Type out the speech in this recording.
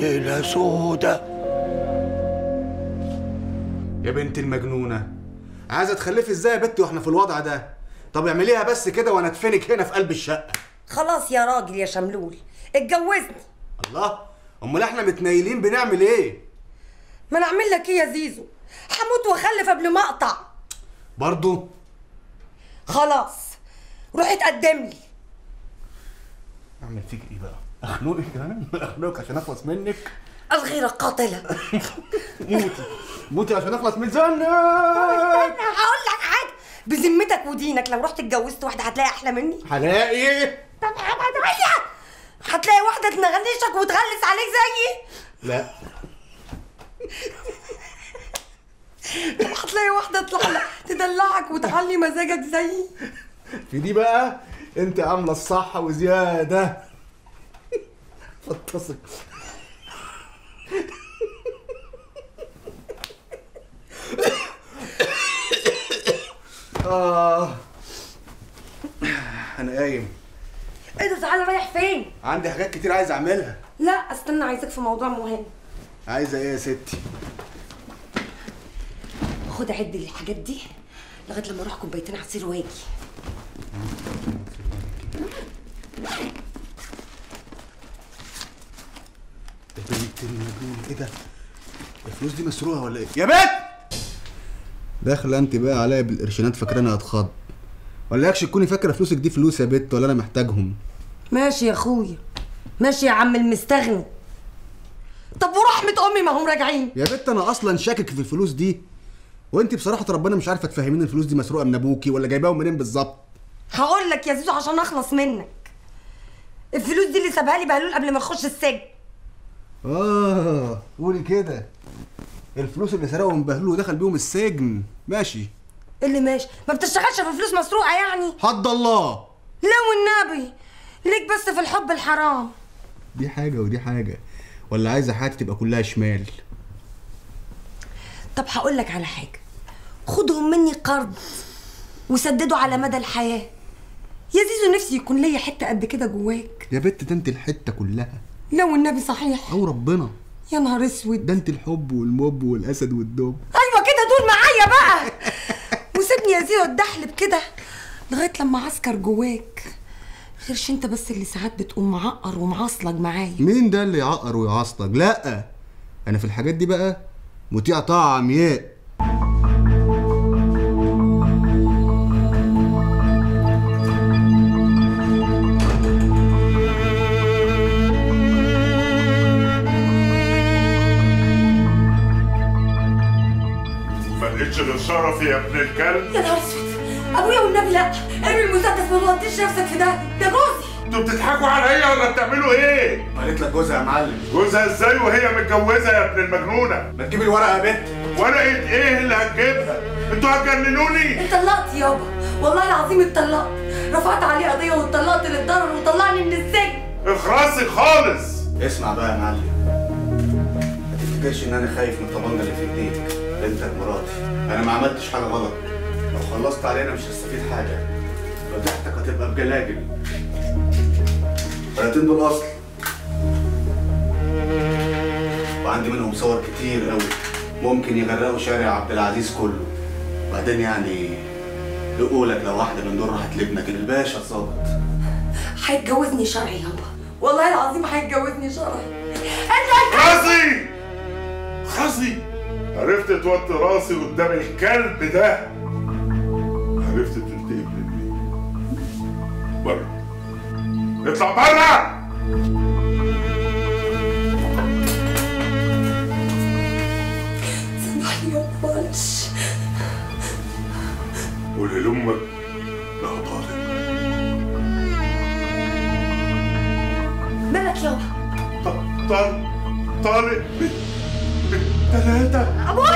ليلة سودة. يا بنت المجنونة، عايزة تخلفي ازاي يا بنتي واحنا في الوضع ده؟ طب اعمليها بس كده وانا ادفنك هنا في قلب الشقة. خلاص يا راجل يا شملول، اتجوزني. الله، امال احنا متنيلين بنعمل ايه؟ ما انا اعمل لك ايه يا زيزو؟ هموت واخلف قبل ما اقطع. برضو؟ خلاص روح اتقدم لي. اعمل فيك ايه بقى؟ اخنقك كمان؟ اخنقك عشان اخلص منك؟ الغيرة قاتلة. موتي موتي عشان اخلص من زنك. هقول لك حاجة بذمتك ودينك، لو رحت اتجوزت واحدة هتلاقي احلى مني؟ هلاقي؟ طب هتلاقي واحدة تنغنشك وتغلس عليك زيي؟ لا. هتلاقي واحدة تدلعك وتعلي مزاجك زيي؟ في دي بقى انت عاملة الصح وزيادة. فطسك. انا قايم. ايه ده؟ تعالى رايح فين؟ عندي حاجات كتير عايز اعملها. لا استنى، عايزك في موضوع مهم. عايزه ايه يا ستي؟ خد عد لي الحاجات دي لغايه لما اروح كوبايتين عصير واجي. يا بنت المجنون، ايه ده؟ الفلوس دي مسروقه ولا ايه؟ يا بنت! داخله انت بقى عليا بالقرشينات فاكراني هتخض. ولا يكش تكوني فاكره فلوسك دي فلوس يا بت ولا انا محتاجهم؟ ماشي يا اخويا، ماشي يا عم المستغني. طب ورحمه امي ما هم راجعين. يا بت انا اصلا شاكك في الفلوس دي، وانت بصراحه ربنا مش عارفه تفهميني الفلوس دي مسروقه من ابوكي ولا جايباهم منين بالظبط. هقول لك يا زيزو عشان اخلص منك. الفلوس دي اللي سابها لي بهلول قبل ما اخش السجن. قولي كده. الفلوس اللي سرقهم من بهلول ودخل بيهم السجن، ماشي. اللي ماشي ما بتشتغلش في فلوس مسروقه يعني؟ حد الله. لا والنبي، ليك بس في الحب الحرام. دي حاجه ودي حاجه، ولا عايزه حياتي تبقى كلها شمال؟ طب هقول لك على حاجه، خدهم مني قرض وسددوا على مدى الحياه. يا زيزو نفسي يكون ليا حته قد كده جواك. يا بت ده انت الحته كلها. لا والنبي صحيح. او ربنا. يا نهار اسود، ده انت الحب والموب والاسد والدب. ايوه كده دول معايا بقى. وسيبني يا زيزو اتدحلب كده لغايه لما عسكر جواك. غيرش انت بس اللي ساعات بتقوم معقر ومعصلج معايا. مين ده اللي يعقر ويعصلج؟ لا انا في الحاجات دي بقى مطيع طاعه عمياء. غير شرفي يا ابن الكلب. يا نهار اسود، ابويا والنبي لا، ارمي المسدس، ما توديش نفسك في ده جوزي. انتوا بتضحكوا عليا ولا بتعملوا ايه؟ قالت لك جوزها يا معلم. جوزها ازاي وهي متجوزه يا ابن المجنونه؟ ما تجيب الورقه يا بنت. ورقه ايه اللي هتجيبها؟ انتوا هتجننوني. اتطلقت يابا، والله العظيم اتطلقت، رفعت عليه قضيه واتطلقت للضرر وطلعني من السجن. اخرسي خالص. اسمع بقى يا معلم، ما تفتكرش ان انا خايف من الطبنجه اللي في ايديك. بنتك مراتي، انا ما عملتش حاجه غلط. لو خلصت علينا مش هستفيد حاجه، فضحتك هتبقى بجلاجل. الورقتين دول اصل، وعندي منهم صور كتير قوي ممكن يغرقوا شارع عبد العزيز كله. وبعدين يعني يقولك لو واحده من دول راحت لابنك الباشا الظابط. هيتجوزني شرعي يابا، والله العظيم هيتجوزني شرعي. راسي خصي، عرفت توطي راسي قدام الكلب ده، عرفت تنتهي بابني. بره، اطلع بره. سامحني يابا معلش. قولي لامك انها طالق. مالك يابا؟ طالق ب3. ابويا